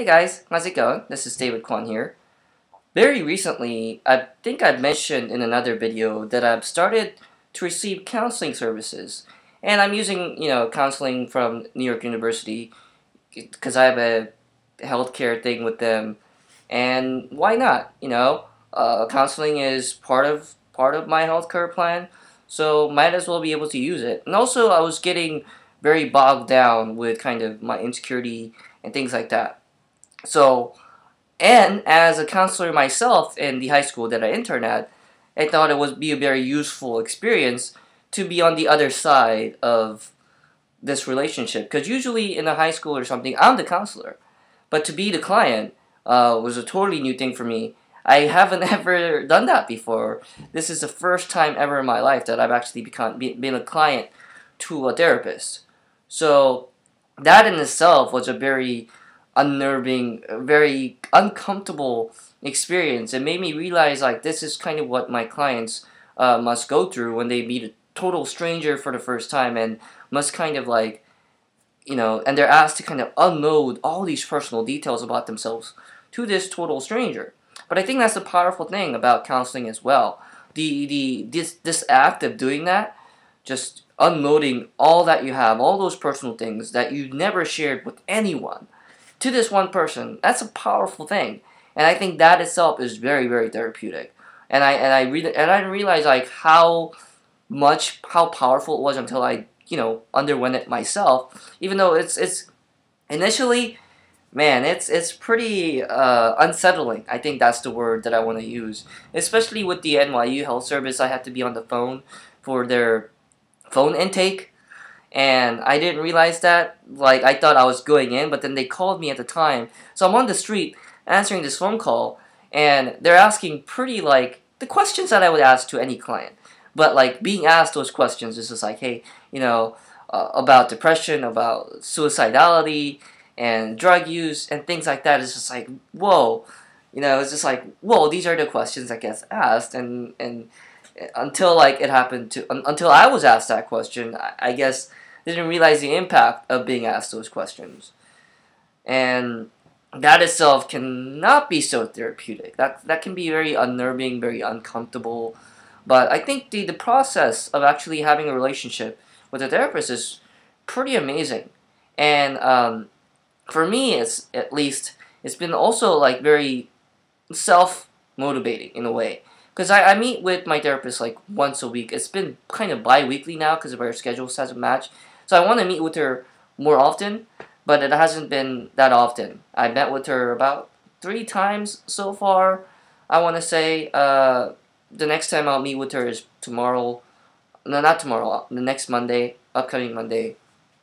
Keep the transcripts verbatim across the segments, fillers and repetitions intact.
Hey guys, how's it going? This is David Kwan here. Very recently, I think I mentioned in another video that I've started to receive counseling services. And I'm using, you know, counseling from New York University because I have a healthcare thing with them. And why not? You know, uh, counseling is part of part of my healthcare plan, so might as well be able to use it. And also, I was getting very bogged down with kind of my insecurity and things like that. So, and as a counselor myself in the high school that I interned at, I thought it would be a very useful experience to be on the other side of this relationship. Because usually in a high school or something, I'm the counselor. But to be the client uh, was a totally new thing for me. I haven't ever done that before. This is the first time ever in my life that I've actually become been a client to a therapist. So that in itself was a very unnerving, very uncomfortable experience. It made me realize like this is kind of what my clients uh, must go through when they meet a total stranger for the first time and must kind of like, you know, and they're asked to kind of unload all these personal details about themselves to this total stranger. But I think that's the powerful thing about counseling as well. The the this this act of doing that, just unloading all that you have, all those personal things that you never shared with anyone, to this one person, that's a powerful thing. And I think that itself is very, very therapeutic. And I and I re- and I didn't realize like how much how powerful it was until I, you know, underwent it myself. Even though it's it's initially, man, it's it's pretty uh, unsettling. I think that's the word that I want to use. Especially with the N Y U Health Service, I had to be on the phone for their phone intake. And I didn't realize that. Like, I thought I was going in, but then they called me at the time. So I'm on the street answering this phone call, and they're asking pretty, like, the questions that I would ask to any client. But, like, being asked those questions is just like, hey, you know, uh, about depression, about suicidality, and drug use, and things like that. It's just like, whoa. You know, it's just like, whoa, these are the questions that gets asked, and, and until, like, it happened to, un until I was asked that question, I, I guess didn't realize the impact of being asked those questions. And that itself cannot be so therapeutic. That that can be very unnerving, very uncomfortable. But I think the, the process of actually having a relationship with a therapist is pretty amazing. And um, for me, it's at least, it's been also like very self-motivating in a way. Because I, I meet with my therapist like once a week. It's been kind of bi-weekly now because of our schedules hasn't matched. So I want to meet with her more often, but it hasn't been that often. I met with her about three times so far. I want to say uh, the next time I'll meet with her is tomorrow. No, not tomorrow. The next Monday, upcoming Monday.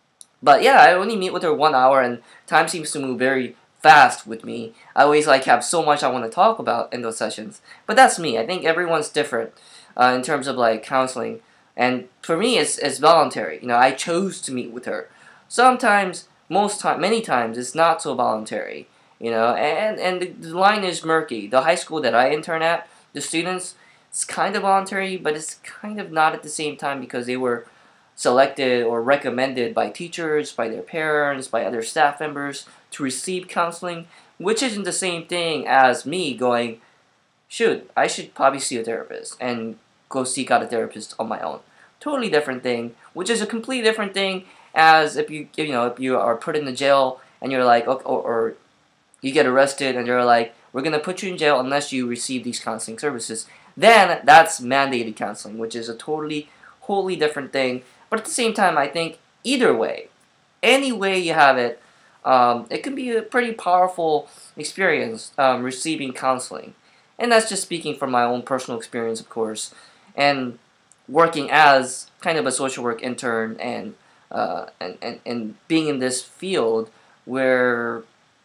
But yeah, I only meet with her one hour, and time seems to move very fast with me. I always like have so much I want to talk about in those sessions. But that's me. I think everyone's different uh, in terms of like counseling. And for me, it's, it's voluntary. You know, I chose to meet with her. Sometimes, most time, many times, it's not so voluntary. You know, and and the, the line is murky. The high school that I intern at, the students, it's kind of voluntary, but it's kind of not at the same time because they were selected or recommended by teachers, by their parents, by other staff members to receive counseling, which isn't the same thing as me going, shoot, I should probably see a therapist and go seek out a therapist on my own. Totally different thing, which is a completely different thing as if you you know if you are put in the jail and you're like, or, or you get arrested and they're like, we're gonna put you in jail unless you receive these counseling services. Then that's mandated counseling, which is a totally, wholly different thing. But at the same time, I think either way, any way you have it, um, it can be a pretty powerful experience um, receiving counseling. And that's just speaking from my own personal experience, of course, and working as kind of a social work intern and uh, and, and, and being in this field where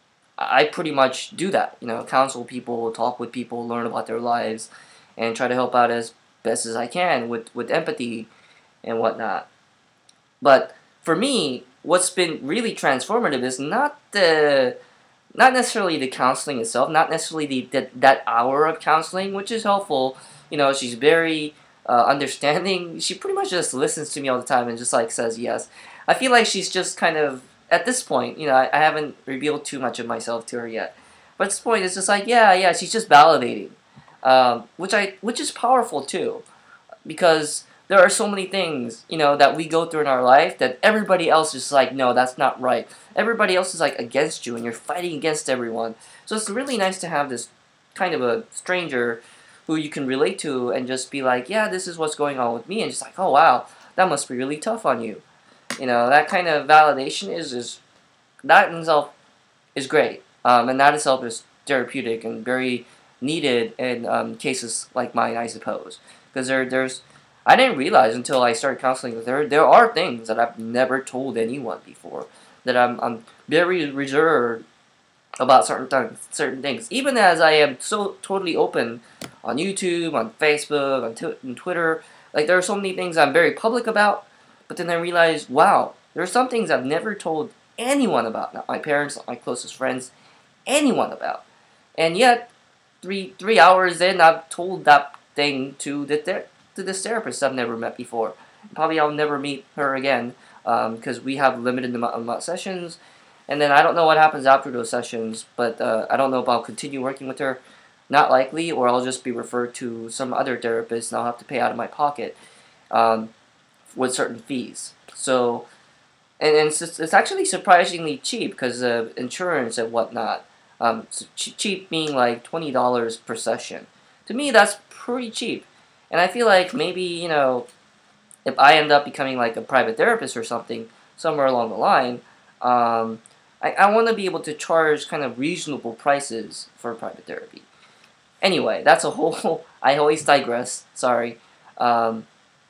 I pretty much do that, you know, counsel people, talk with people, learn about their lives, and try to help out as best as I can with, with empathy and whatnot. But for me, what's been really transformative is not the, not necessarily the counseling itself, not necessarily the, the that hour of counseling, which is helpful. You know, she's very uh, understanding. She pretty much just listens to me all the time and just like says yes. I feel like she's just kind of at this point, you know, I, I haven't revealed too much of myself to her yet. But at this point, it's just like, yeah, yeah, she's just validating, um, which I, which is powerful too, because there are so many things, you know, that we go through in our life that everybody else is like, no, that's not right. Everybody else is like against you, and you're fighting against everyone. So it's really nice to have this kind of a stranger who you can relate to and just be like, yeah, this is what's going on with me, and just like, oh wow, that must be really tough on you. You know, that kind of validation is is that in itself is great, um, and that itself is therapeutic and very needed in um, cases like mine, I suppose, because there there's I didn't realize until I started counseling that there there are things that I've never told anyone before, that I'm I'm very reserved about certain things, certain things. Even as I am so totally open on YouTube, on Facebook, on, t on Twitter, like there are so many things I'm very public about. But then I realized, wow, there are some things I've never told anyone about. Not my parents, not my closest friends, anyone about. And yet, three three hours in, I've told that thing to the ther to this therapist I've never met before. Probably I'll never meet her again because um, we have limited amount of sessions. And then I don't know what happens after those sessions, but uh, I don't know if I'll continue working with her. Not likely, or I'll just be referred to some other therapist and I'll have to pay out of my pocket um, with certain fees. So, and, and it's, it's actually surprisingly cheap because of insurance and whatnot. Um, so ch cheap meaning like twenty dollars per session. To me, that's pretty cheap. And I feel like maybe, you know, if I end up becoming like a private therapist or something, somewhere along the line, um, I, I want to be able to charge kind of reasonable prices for private therapy. Anyway, that's a whole, I always digress, sorry. Um,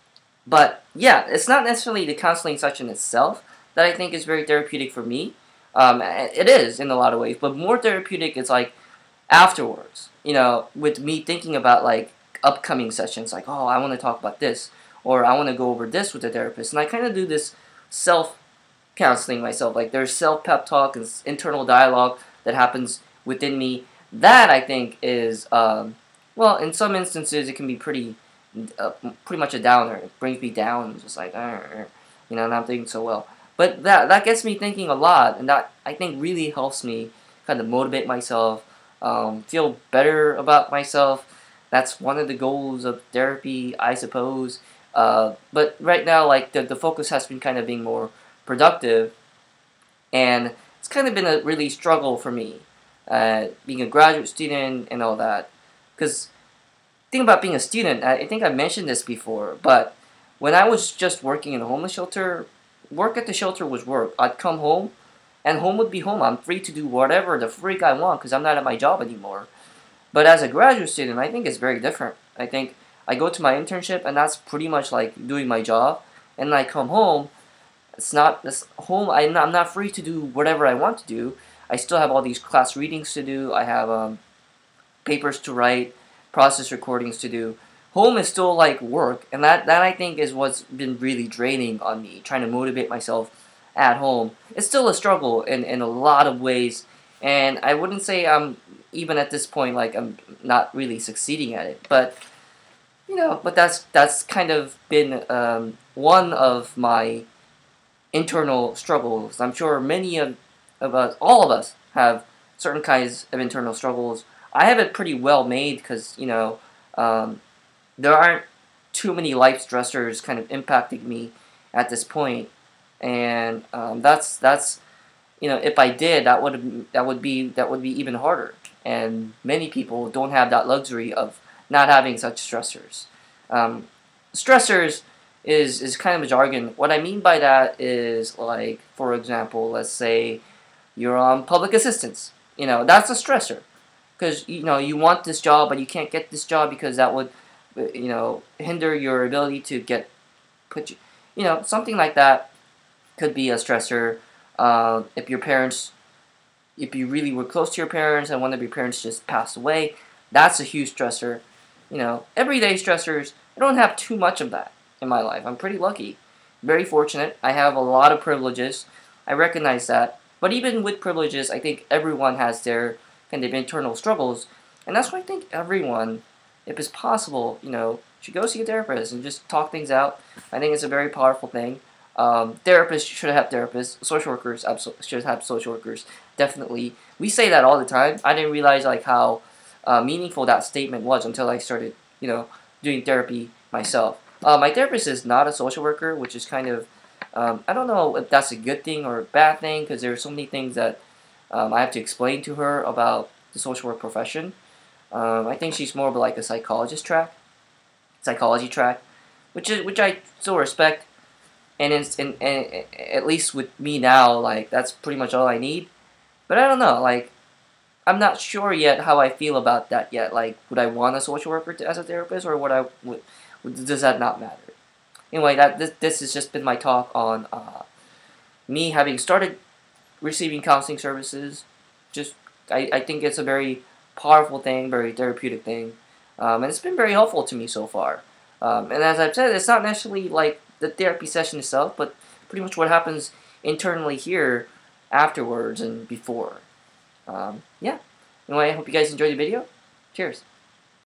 but yeah, it's not necessarily the counseling session itself that I think is very therapeutic for me. Um, it is in a lot of ways, but more therapeutic is like afterwards, you know, with me thinking about like upcoming sessions, like, oh, I want to talk about this, or I want to go over this with the therapist. And I kind of do this self counseling myself. Like there's self-pep talk and internal dialogue that happens within me. That I think is, um, well, in some instances it can be pretty, uh, pretty much a downer. It brings me down, just like, uh, you know, not thinking so well. But that that gets me thinking a lot, and that I think really helps me kind of motivate myself, um, feel better about myself. That's one of the goals of therapy, I suppose. Uh, but right now, like the the focus has been kind of being more productive, and it's kind of been a really struggle for me, uh, being a graduate student and all that. Because the thing about being a student, I, I think I mentioned this before, but when I was just working in a homeless shelter, work at the shelter was work. I'd come home, and home would be home. I'm free to do whatever the freak I want because I'm not at my job anymore. But as a graduate student, I think it's very different. I think I go to my internship, and that's pretty much like doing my job, and then I come home. It's not this home. I'm not, I'm not free to do whatever I want to do. I still have all these class readings to do. I have um, papers to write, process recordings to do. Home is still like work, and that, that I think is what's been really draining on me, trying to motivate myself at home. It's still a struggle in, in a lot of ways, and I wouldn't say I'm, even at this point, like I'm not really succeeding at it, but, you know, but that's, that's kind of been um, one of my internal struggles. I'm sure many of, of us, all of us, have certain kinds of internal struggles. I have it pretty well made because, you know, um, there aren't too many life stressors kind of impacting me at this point, and um, that's that's you know, if I did, that would that would be that would be even harder. And many people don't have that luxury of not having such stressors. Um, stressors is is kind of a jargon. What I mean by that is, like, for example, let's say you're on public assistance. You know, that's a stressor because, you know, you want this job, but you can't get this job because that would, you know, hinder your ability to get put you, you know, something like that could be a stressor. Uh, if your parents, if you really were close to your parents and one of your parents just passed away, that's a huge stressor. You know, everyday stressors, I don't have too much of that in my life. I'm pretty lucky, very fortunate. I have a lot of privileges. I recognize that. But even with privileges, I think everyone has their kind of internal struggles, and that's why I think everyone, if it's possible, you know, should go see a therapist and just talk things out. I think it's a very powerful thing. Um, therapists should have therapists. Social workers should have social workers. Definitely, we say that all the time. I didn't realize like how uh, meaningful that statement was until I started, you know, doing therapy myself. Uh, my therapist is not a social worker, which is kind of, um, I don't know if that's a good thing or a bad thing, because there are so many things that um, I have to explain to her about the social work profession. Um, I think she's more of like a psychologist track, psychology track, which is which I still respect. And it's and, and at least with me now, like that's pretty much all I need. But I don't know, like I'm not sure yet how I feel about that yet. Like, would I want a social worker to, as a therapist, or would I? Would, does that not matter? Anyway, that this this has just been my talk on uh, me having started receiving counseling services. Just I, I think it's a very powerful thing, very therapeutic thing, um, and it's been very helpful to me so far. Um, and as I've said, it's not necessarily like the therapy session itself, but pretty much what happens internally here afterwards and before. Um, yeah. Anyway, I hope you guys enjoyed the video. Cheers.